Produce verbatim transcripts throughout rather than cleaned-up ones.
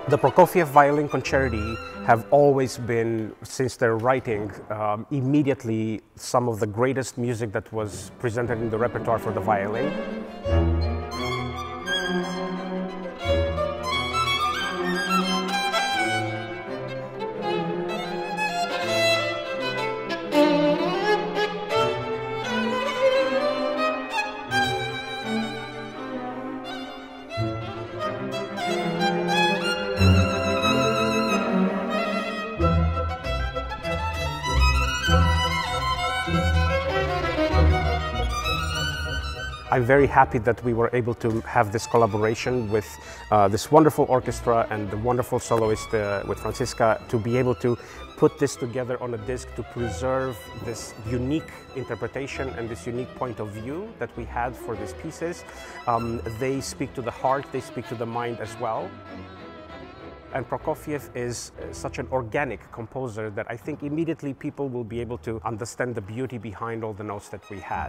The Prokofiev violin concerti have always been, since their writing, um, immediately some of the greatest music that was presented in the repertoire for the violin. I'm very happy that we were able to have this collaboration with uh, this wonderful orchestra and the wonderful soloist uh, with Franziska, to be able to put this together on a disc to preserve this unique interpretation and this unique point of view that we had for these pieces. Um, they speak to the heart, they speak to the mind as well. And Prokofiev is such an organic composer that I think immediately people will be able to understand the beauty behind all the notes that we had.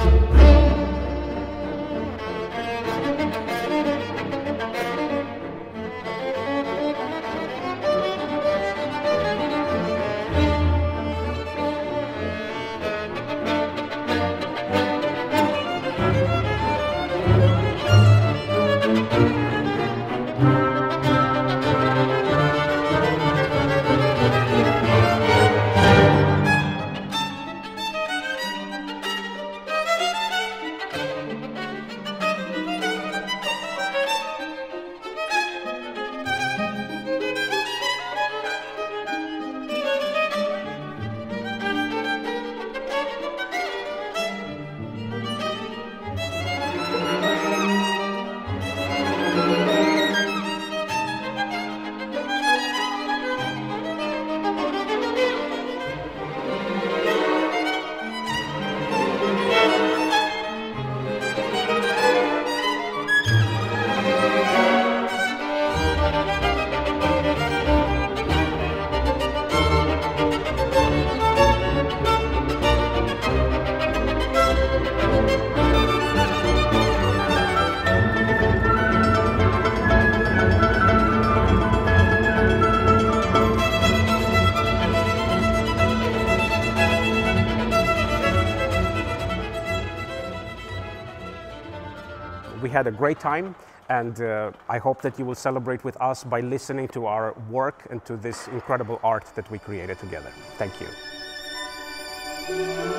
We had a great time, and uh, I hope that you will celebrate with us by listening to our work and to this incredible art that we created together. Thank you.